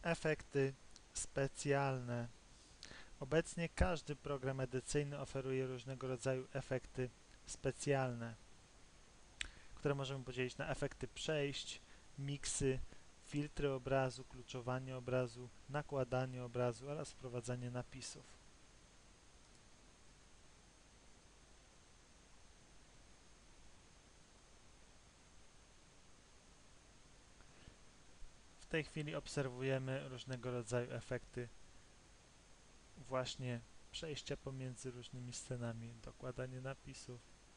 Efekty specjalne. Obecnie każdy program edycyjny oferuje różnego rodzaju efekty specjalne, które możemy podzielić na efekty przejść, miksy, filtry obrazu, kluczowanie obrazu, nakładanie obrazu oraz wprowadzanie napisów. W tej chwili obserwujemy różnego rodzaju efekty właśnie przejścia pomiędzy różnymi scenami, dokładanie napisów.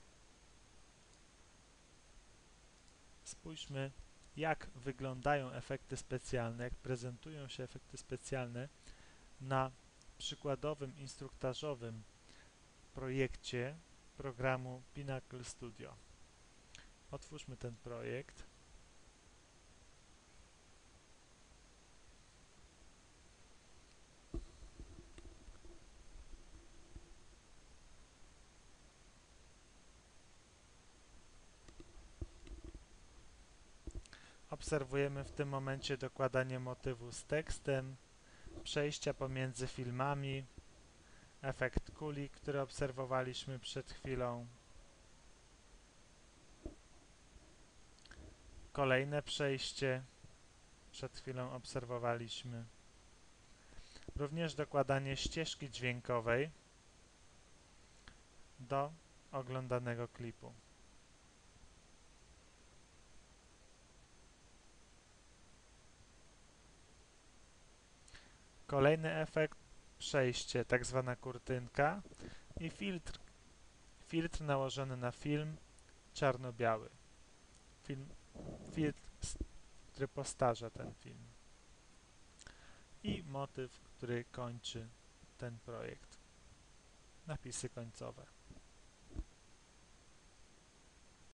Spójrzmy, jak wyglądają efekty specjalne, jak prezentują się efekty specjalne na przykładowym instruktażowym projekcie programu Pinnacle Studio. Otwórzmy ten projekt. Obserwujemy w tym momencie dokładanie motywu z tekstem, przejścia pomiędzy filmami, efekt kuli, który obserwowaliśmy przed chwilą, kolejne przejście, przed chwilą obserwowaliśmy, również dokładanie ścieżki dźwiękowej do oglądanego klipu. Kolejny efekt, przejście, tak zwana kurtynka i filtr nałożony na film czarno-biały. Filtr, który postarza ten film. I motyw, który kończy ten projekt. Napisy końcowe.